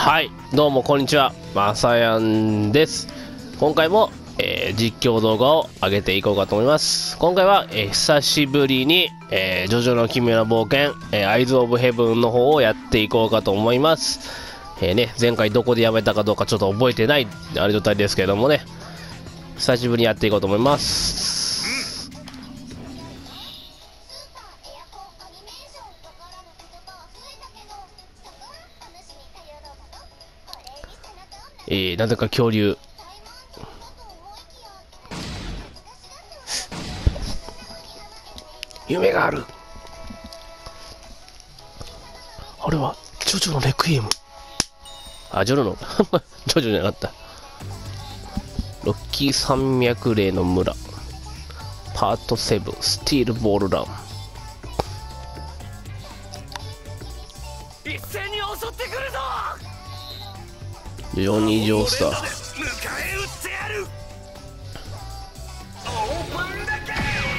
はい、どうもこんにちは、まさやんです。今回も、実況動画を上げていこうかと思います。今回は、久しぶりに、ジョジョの奇妙な冒険、アイズ・オブ・ヘブンの方をやっていこうかと思います。前回どこでやめたかどうかちょっと覚えてないあれ状態ですけどもね、久しぶりにやっていこうと思います。なぜか恐竜。夢がある。あれはジョジョのレクイエム。あ、ジョジョのジョジョじゃなかった。ロッキー山脈霊の村パート7スティールボールラン。 一斉に襲ってくるぞ。 ジョニー・ジョースター。 迎え撃ってやる。オープンだけ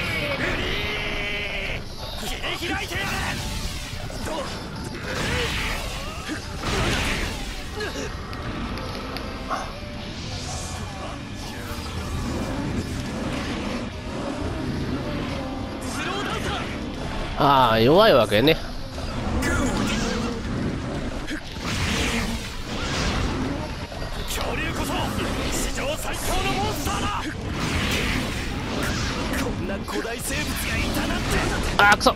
切り開いてやれ。 ああ、弱いわけね。 恐竜こそ史上最強のモンスターだ。こんな古代生物がいたなんて。 あーくそ。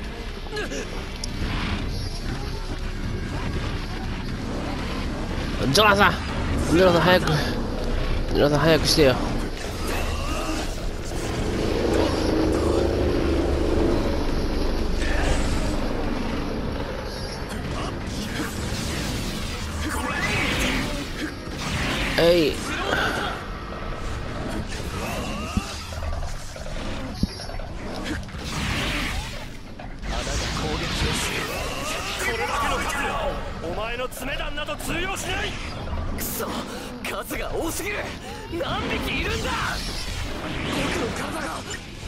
ジョナサン早く、ジョナサン早くしてよ。えい。 これだけの数でお前の爪弾など通用しない。くそ、数が多すぎる。何匹いるんだ。僕の体が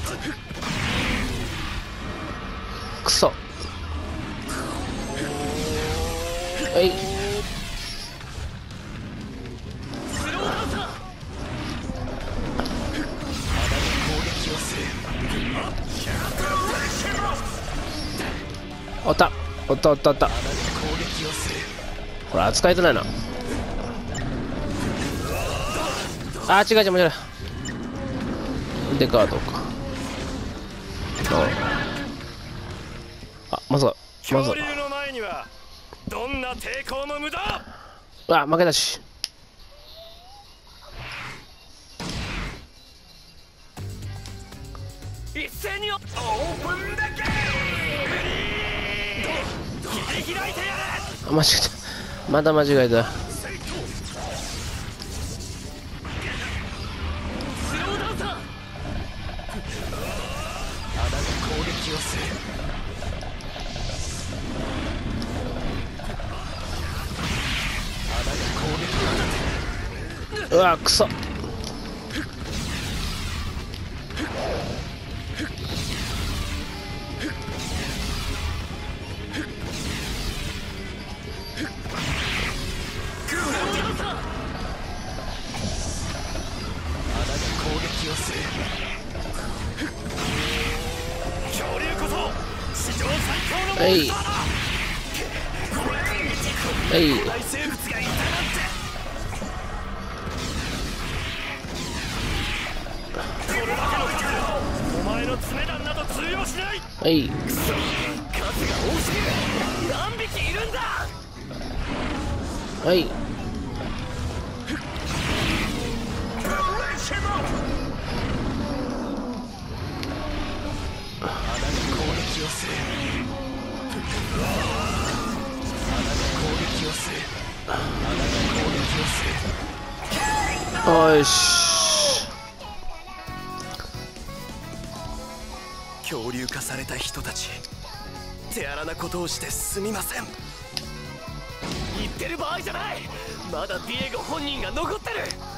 くそ。えい。おったおったおったおった。これ扱いづらいな。あー、違う違う違う。デカードか。あ、まさか恐竜の前にはどんな抵抗も無駄。 あ、負けたし。 一斉にオープンだけ切り開いてやれ。 あ、間違えた。また間違えた。うわ、くそ。 恐竜こそ史上最強のモンえいスターだ。 えい。 古代生物がいたなんて。これだけの数でお前の爪弾など通用しない。 えい。 くそ、数が多すぎる。何匹いるんだ。 はい。よし。 恐竜化された人たち、手荒なことをしてすみません。言ってる場合じゃない。まだディエゴ本人が残ってる。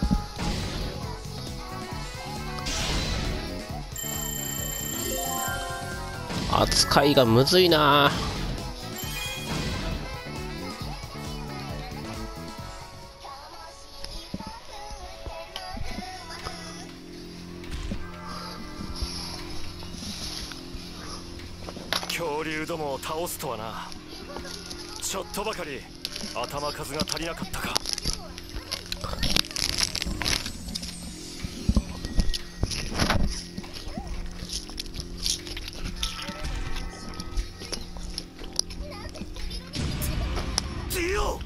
扱いがむずいな。 恐竜どもを倒すとはな。ちょっとばかり頭数が足りなかったか。ディオ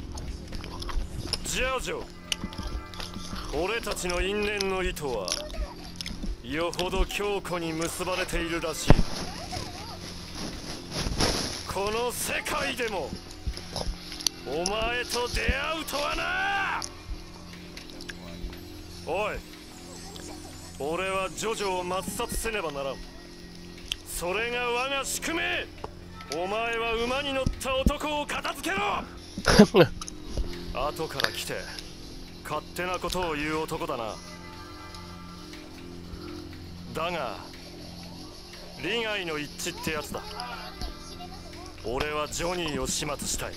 ジャージョ、俺たちの因縁の糸はよほど強固に結ばれているらしい。この世界でもお前と出会うとはな。おい、俺はジョジョを抹殺せねばならん。それが我が宿命。お前は馬に乗った男を片付けろ。後から来て勝手なことを言う男だな。だが利害の一致ってやつだ。俺はジョニーを始末したい。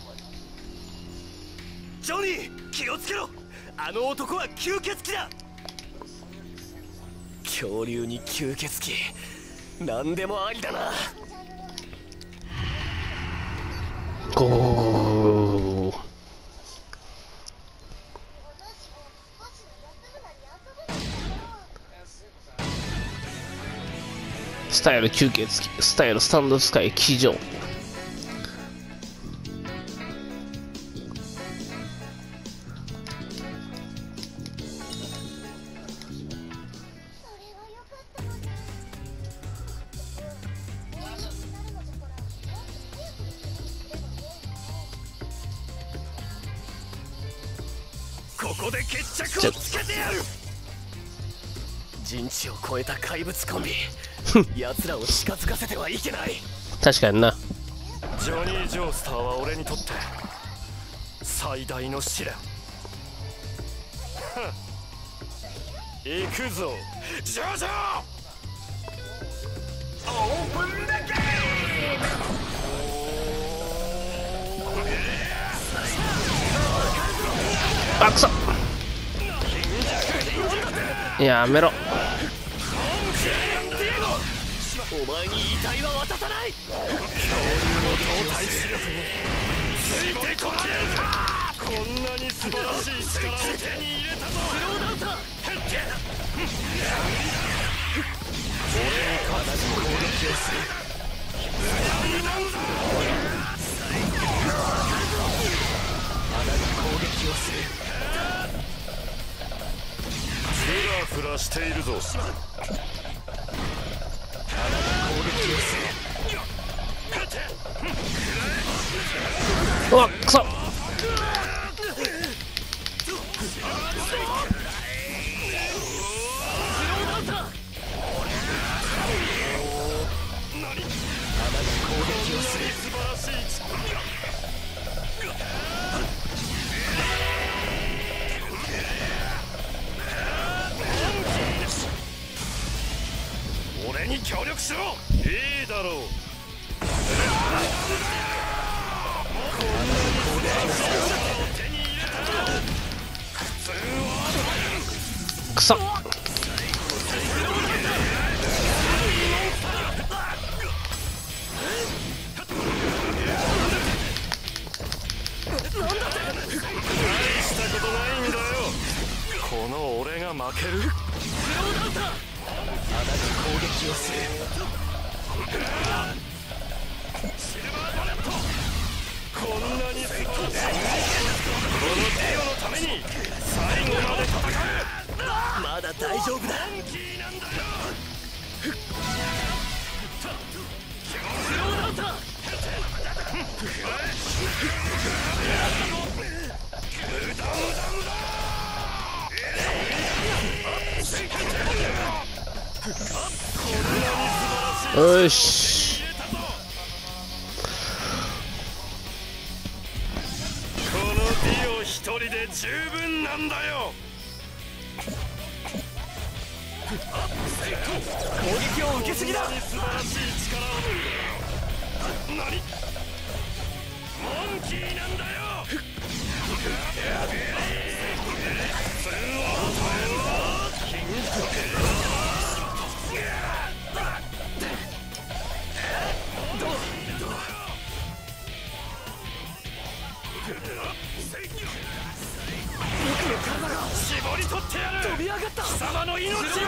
ジョニー、気をつけろ。あの男は吸血鬼だ。恐竜に吸血鬼、何でもありだな。 ゴー。スタイル吸血鬼、スタイルスタンドスカイ騎乗。 ここで決着をつけてやる。人知を超えた怪物コンビ、奴らを近づかせてはいけない。 確かにな。 ジョニー・ジョースターは俺にとって最大の試練。行くぞジョジョ。オープンだけ。 あ、くそ。やめろ。 お前に遺体は渡さない。恐竜の動体視力についてこられるか。こんなに素晴らしい力を手に入れたぞ。スローダウンだ。俺に必ず攻撃をする。穴が攻撃をする。フラフラしているぞ。 うわっ、くそ。 俺に協力しろ。いいだろう。 くそ。 この俺が負ける。穴で攻撃をする。シルバーバレット、こんなに素晴らしい。このディオのために最後まで戦う。まだ大丈夫だ。モンキーなんだよ。スローダウンだ。 よし。 このディオ一人で十分なんだよ。攻撃を受けすぎだ。素晴らしい力を。何？モンキーなんだよ。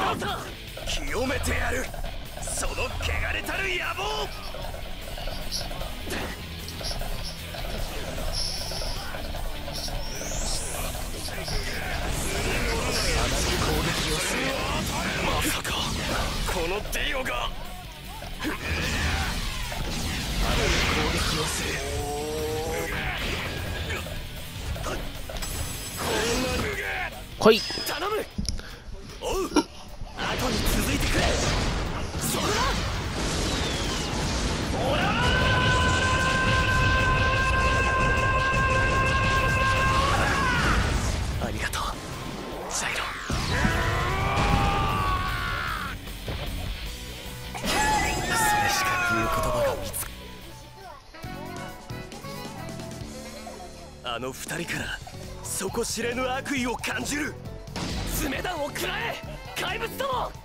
清めてやる、その汚れたる野望。まさかこのディオが攻撃をする。 来い。 頼む。おう、後に続いてくれ。それだ。おらありがとうシャイロ。それしか言う言葉が見つかあの二人から底知れぬ悪意を感じる。爪弾を食らえ怪物ども。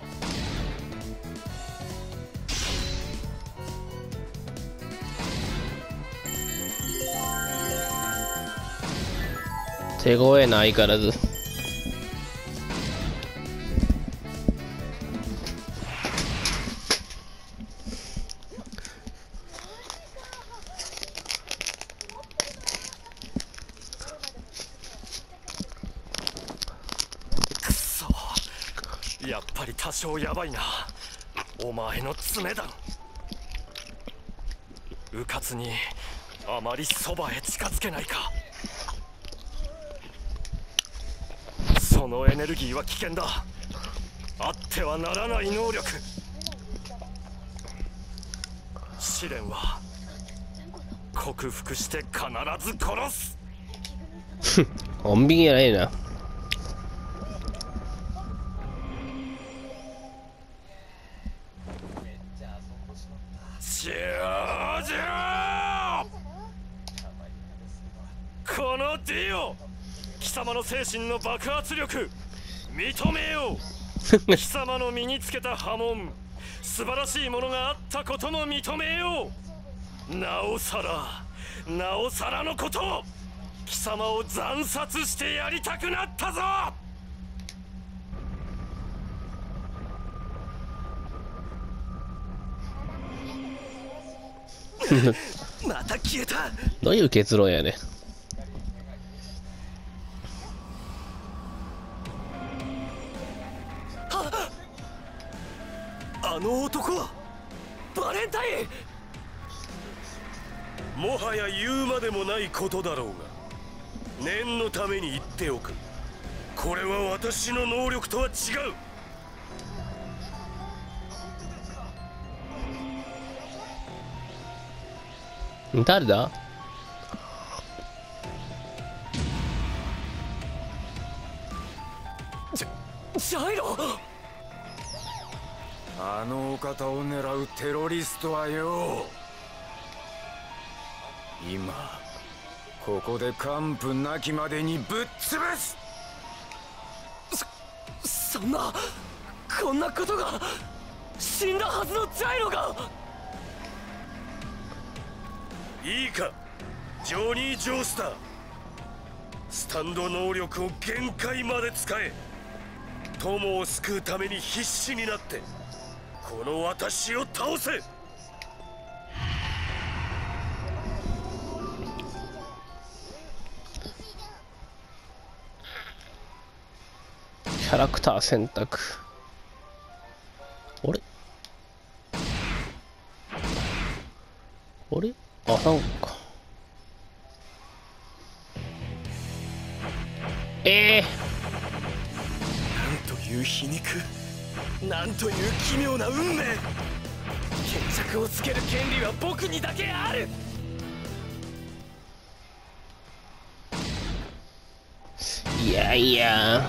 手強えな相変わらず。 くそ、やっぱり多少やばいなお前の爪弾。うかつにあまりそばへ近づけないか。そのエネルギーは危険だ。あってはならない能力。試練は克服して必ず殺す。 穏便やないな。 このディオ、貴様の精神の爆発力認めよう。貴様の身につけた波紋、素晴らしいものがあったことも認めよう。なおさらのこと、貴様を惨殺してやりたくなったぞ。また消えた。 どういう結論やね。 あの男はバレンタイン。もはや言うまでもないことだろうが、念のために言っておく。これは私の能力とは違う。 誰だ？ ジャイロ。 あのお方を狙うテロリストはよ、今ここで完膚なきまでにぶっ潰す。 そんな、こんなことが。死んだはずのジャイロが。いいかジョニー・ジョースター、スタンド能力を限界まで使え。友を救うために必死になってこの私を倒せ。 キャラクター選択。あれあれ、あ、なんかなんという皮肉、なんという奇妙な運命。決着をつける権利は僕にだけある。 いやいや、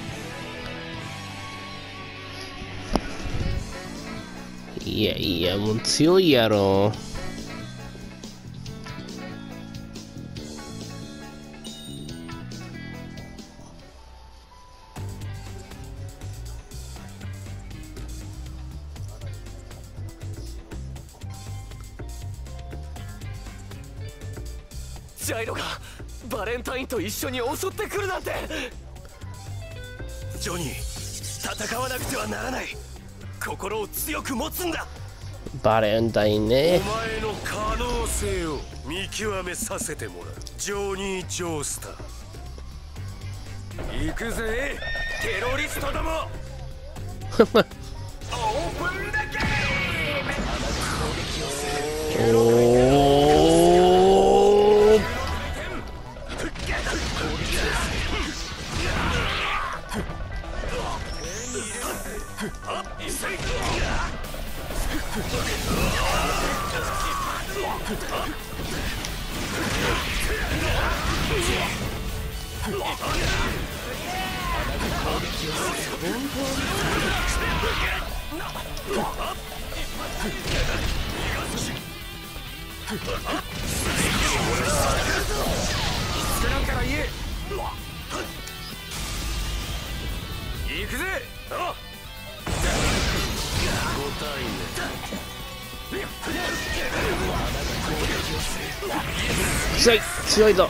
いやいや、もう強いやろ。 ジャイロがバレンタインと一緒に襲ってくるなんて。ジョニー、 戦わなくてはならない。心を強く持つんだ。 バレンタインね。 お前の可能性を見極めさせてもらう。ジョニー・ジョースター。行くぜテロリストども。オープンだけ。 おお。 行くぜ。 強い強いぞ。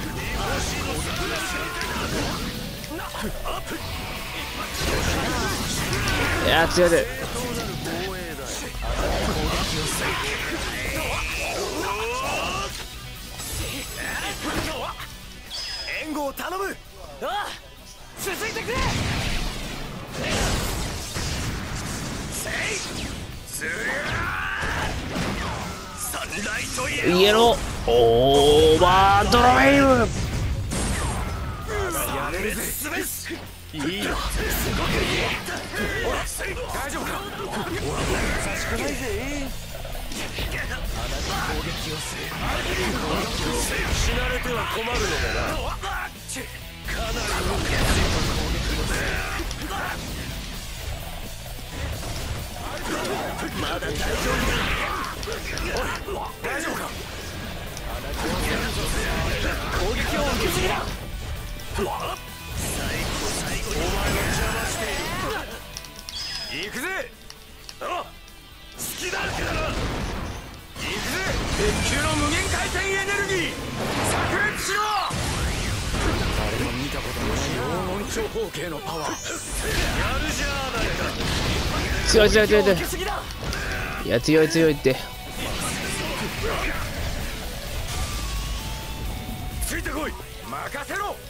いや強いで。 援護を頼む。ああ、続いてくれ。サンライトイエローオーバードライブ。 やれるぜ。いいよ。すごくいい。大丈夫か。優しくないぜ。死なれては困るのだな。かなりのまだ大丈夫。大丈夫か。攻撃を受けすぎだ。最後お前の邪魔している。行くぜ。あ、好きだからな。行くぜ。鉄球の無限回転エネルギー炸裂しろ。誰も見たことのない黄金長方形のパワー。やるじゃないか。 強い強い強い強い。いや強い強いって。 ついてこい。任せろ。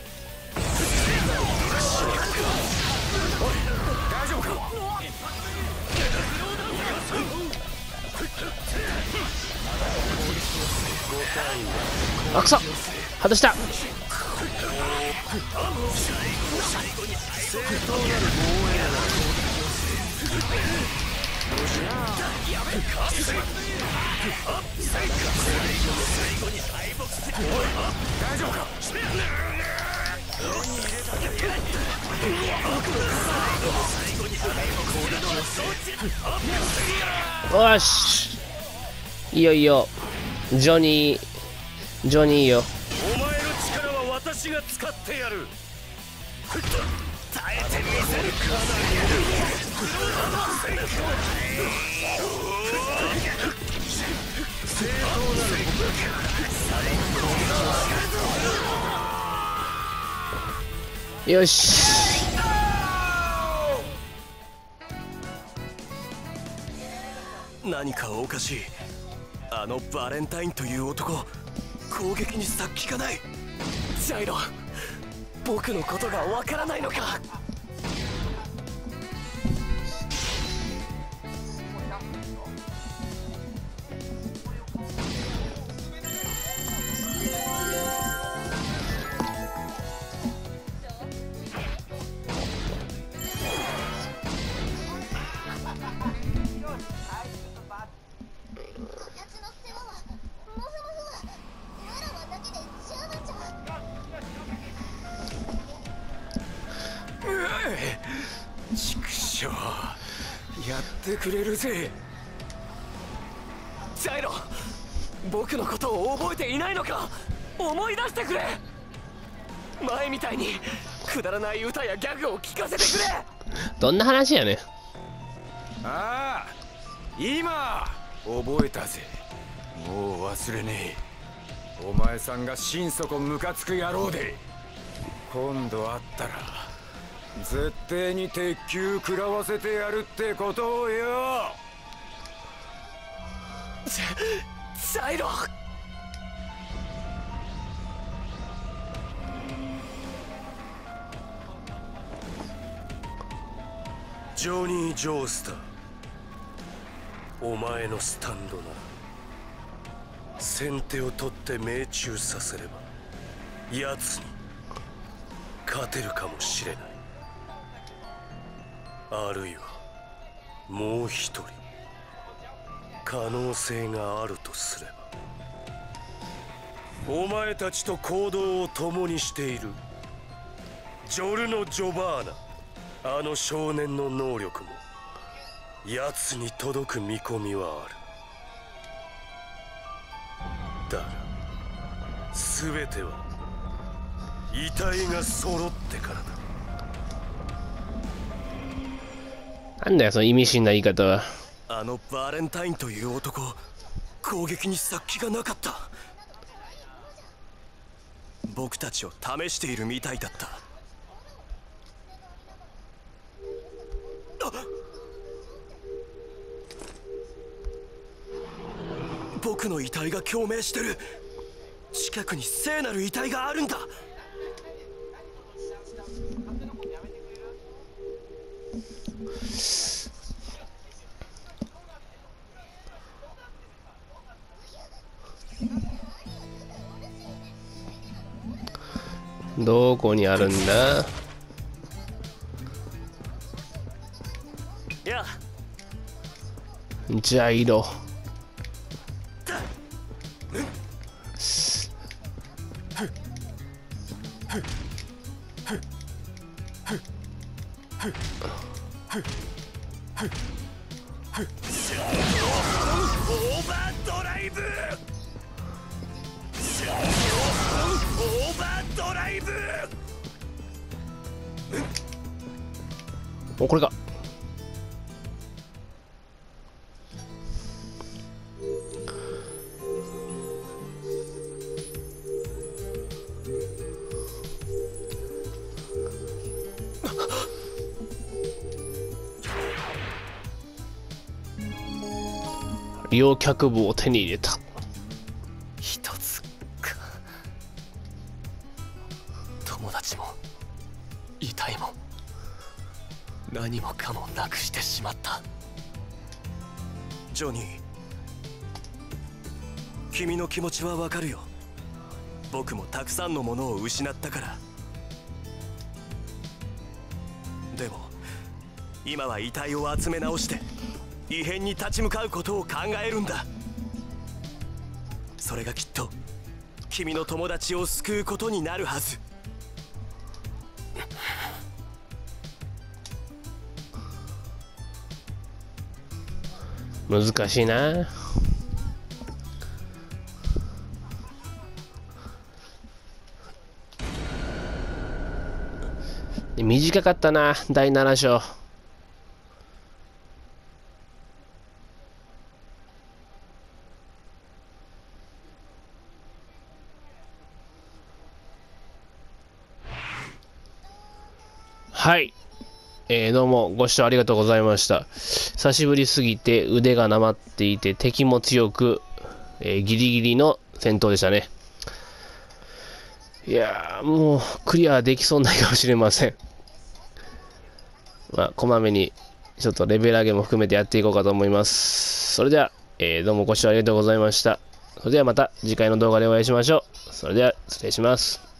大丈夫か。 あくそ外した。 大丈夫か。 よしいいよいいよ。ジョニーいいよ。 お前の力は私が使ってやる。耐えてみせる。 よし。 何かおかしい。あのバレンタインという男、攻撃に殺気がない。ジャイロ、僕のことがわからないのか。畜生、やってくれるぜ。ジャイロ、僕のことを覚えていないのか。思い出してくれ。前みたいにくだらない歌やギャグを聞かせてくれ。 どんな話やねん。 ああ、今覚えたぜ。もう忘れねえ。お前さんが心底ムカつく野郎で、今度会ったら絶対に鉄球食らわせてやるってことをよ。 ジャイロ。 ジョニー・ジョースター、お前のスタンドなら先手を取って命中させれば奴に勝てるかもしれない。あるいはもう一人可能性があるとすれば、お前たちと行動を共にしているジョルノ・ジョバーナ、あの少年の能力も奴に届く見込みはある。だが全ては遺体が揃ってからだ。 なんだよその意味深な言い方は。 あのバレンタインという男、攻撃に殺気がなかった。僕たちを試しているみたいだった。僕の遺体が共鳴してる。近くに聖なる遺体があるんだ。 どこにあるんだ。 いや、 ジャイロ。 オーバードライブ。オーバードライブ。 お、これか。両脚部を手に入れた。 一つか。友達も遺体も何もかもなくしてしまった。 ジョニー、君の気持ちはわかるよ。僕もたくさんのものを失ったから。でも今は遺体を集め直して異変に立ち向かうことを考えるんだ。それがきっと君の友達を救うことになるはず。 難しいな。短かったな、第7章。はい、どうもご視聴ありがとうございました。久しぶりすぎて腕がなまっていて敵も強く、ギリギリの戦闘でしたね。いやー、もうクリアできそうないかもしれません。まあ、こまめにちょっとレベル上げも含めてやっていこうかと思います。それでは、どうもご視聴ありがとうございました。それではまた次回の動画でお会いしましょう。それでは失礼します。